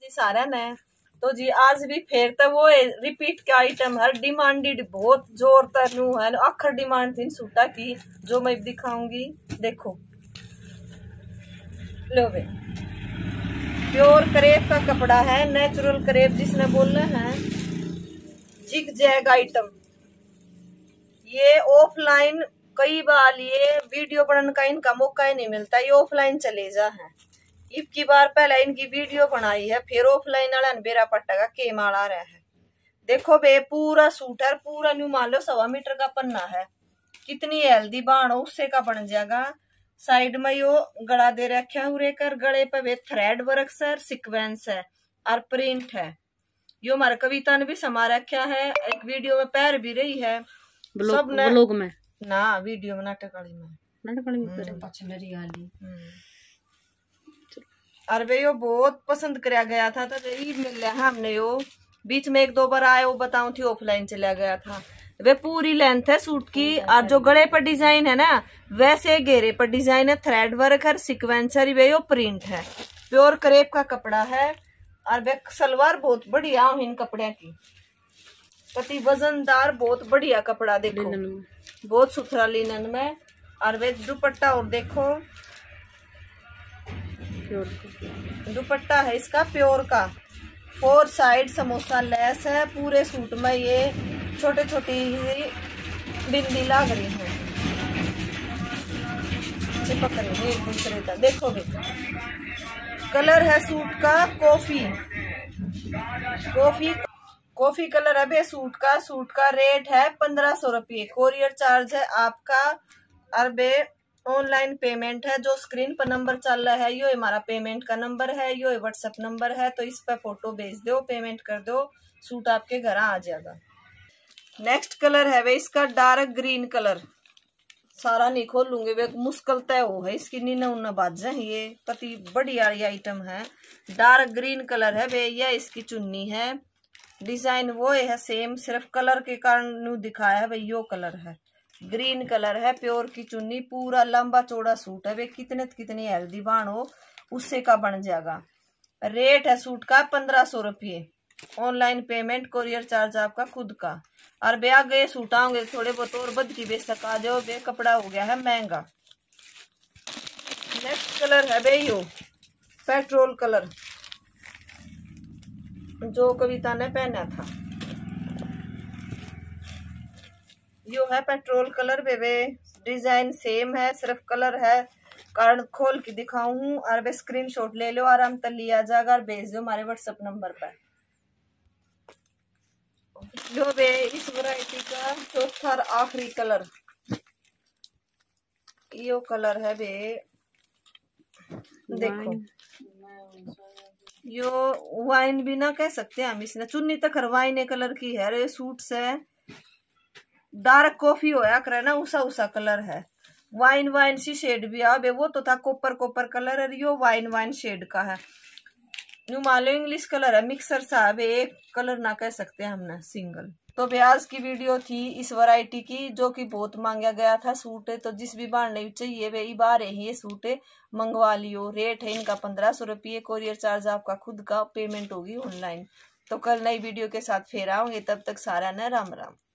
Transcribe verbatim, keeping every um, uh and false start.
जी सारा ने तो जी आज भी फिर तो वो रिपीट के आइटम हर डिमांडेड बहुत जोर तक नू है अखर डिमांड थी सूटा की जो मैं दिखाऊंगी। देखो लो बे प्योर करेब का कपड़ा है, नेचुरल करेब जिसने बोलना है, जिग जैग आइटम। ये ऑफलाइन कई बार ये वीडियो बनाने का इनका मौका ही नहीं मिलता, ये ऑफलाइन चले जा है। इब की बार पहले इनकी वीडियो बनाई है, फिर ऑफलाइन वाला बेरा पट्टा का के माल आ रहा है। देखो बे पूरा सूट है, पूरा न्यू मान लो सवा मीटर का पन्ना है, कितनी हेल्दी बाण हो उससे का बन जाएगा। साइड में यो गला दे रखा है, उरे कर गले पे वे थ्रेड वर्क सर सिक्वेंस है और प्रिंट है। यो हमारे कविता ने भी समा रखा है, एक वीडियो में पैर भी रही है सब ने लोग में ना वीडियो में नाटक वाली में नाटक वाली में पछलरी वाली। अरे यो बहुत पसंद कराया गया था तो ईद मिल रहा है हमने यो बीच में एक दो बार आया वो बताऊं थी ऑफलाइन चला गया था। वे पूरी लेंथ है सूट की और जो गले पर डिजाइन है ना वैसे घेरे पर डिजाइन है, थ्रेड वर्क है, सिक्वेंसर वे यो प्रिंट है, प्योर करेब का कपड़ा है। और वे सलवार बहुत बढ़िया इन कपड़े की, कति वजनदार बहुत बढ़िया कपड़ा। देखो बहुत सुथरा लिनन में। और वे दुपट्टा और देखो दुपट्टा है इसका प्योर का, फोर साइड समोसा लेस है, पूरे सूट में ये छोटे छोटी बिंदी लग रही है, चिपक रही है एक दूसरे का। देखो भी कलर है सूट का कॉफी कॉफी कॉफी कलर है बे सूट का। सूट का रेट है पंद्रह सौ रुपये, कोरियर चार्ज है आपका। और बे ऑनलाइन पेमेंट है, जो स्क्रीन पर नंबर चल रहा है यो हमारा पेमेंट का नंबर है, यो व्हाट्सएप नंबर है, तो इस पर फोटो भेज दो, पेमेंट कर दो, सूट आपके घर आ जाएगा। नेक्स्ट कलर है वे इसका डार्क ग्रीन कलर, सारा नहीं खोलूंगे वे मुश्किल तय हो है इसकी नीना उन्ना बाजा है, ये कति बढ़िया आइटम है। डार्क ग्रीन कलर है वे, यह इसकी चुन्नी है, डिजाइन वो है सेम, सिर्फ कलर के कारण दिखाया है भाई यो कलर है, ग्रीन कलर है, प्योर की चुन्नी, पूरा लंबा चौड़ा सूट है वे, कितने कितनी हेल्दी बाण हो उससे का बन जाएगा। रेट है सूट का पंद्रह सौ रुपये, ऑनलाइन पेमेंट, कोरियर चार्ज आपका खुद का। और बे आगे सूट आओगे थोड़े बहुत और बद की बेच सका जाओ बे, कपड़ा हो गया है महंगा। नेक्स्ट कलर है बे यो पेट्रोल कलर, जो कविता ने पहना था यो है पेट्रोल कलर बेबे, डिजाइन सेम है, सिर्फ कलर है कारण खोल के दिखाऊं। और बे स्क्रीनशॉट ले लो आराम से लिया जाएगा और भेज दो हमारे व्हाट्सएप नंबर पर। जो बे इस वैरायटी का चौथा और आखिरी कलर यो कलर है बे, देखो यो वाइन भी ना कह सकते हम, इसने चुन्नी तक वाइन कलर की है, ये सूट से डार्क कॉफी होया करे ना उसा उसा कलर है, वाइन वाइन सी शेड भी आ बे, वो तो था कॉपर कॉपर कलर है, यो वाइन वाइन शेड का है, न्यू मालो इंग्लिश कलर है, मिक्सर सा है, एक कलर ना कह सकते हमने सिंगल। तो आज की वीडियो थी इस वैरायटी की जो कि बहुत मांगा गया था सूट है, तो जिस भी बार नहीं चाहिए वे बार है ये सूट मंगवा लियो। रेट है इनका पंद्रह सौ रुपये, कोरियर चार्ज आपका खुद का, पेमेंट होगी ऑनलाइन। तो कल नई वीडियो के साथ फिर आओगे, तब तक सारा न राम राम।